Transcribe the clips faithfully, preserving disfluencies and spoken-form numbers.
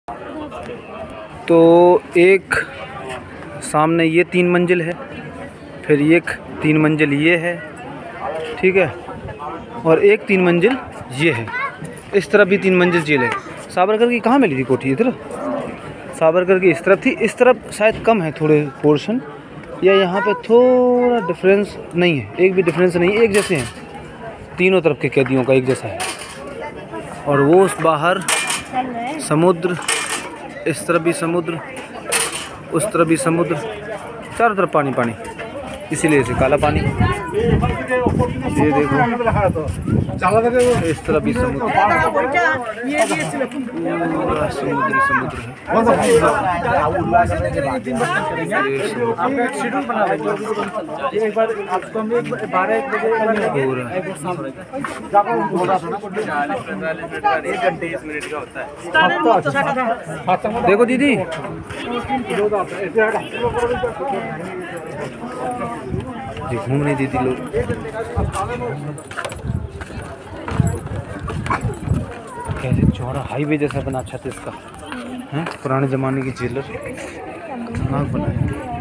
तो एक सामने ये तीन मंजिल है, फिर एक तीन मंजिल ये है, ठीक है, और एक तीन मंजिल ये है। इस तरफ भी तीन मंजिल जेल है। साबरकर की कहाँ मिली थी कोठी? इधर साबरकर की इस तरफ थी, इस तरफ शायद कम है थोड़े पोर्शन, या यहाँ पे थोड़ा डिफरेंस नहीं है, एक भी डिफरेंस नहीं, एक जैसे हैं तीनों तरफ के कैदियों का, एक जैसा है। और वो उस बाहर समुद्र, इस तरफ भी समुद्र, उस तरफ भी समुद्र, चारों तरफ पानी पानी, इसीलिए इसे काला पानी। ये देखो इस तरफ भी समुद्र, पूरा समुद्र समुद्र है। देखो दीदी, ये घूम नहीं देती लोग। कैसे चौड़ा हाईवे जैसा बना छत इसका, हैं? पुराने ज़माने की जेलर खतरनाक बनाए।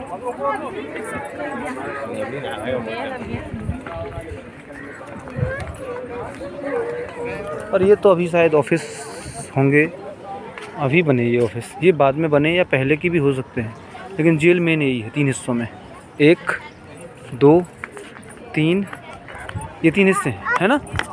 और ये तो अभी शायद ऑफिस होंगे, अभी बने ये ऑफिस, ये बाद में बने या पहले की भी हो सकते हैं, लेकिन जेल मेन यही है तीन हिस्सों में, एक दो तीन, ये तीन हिस्से हैं, है ना।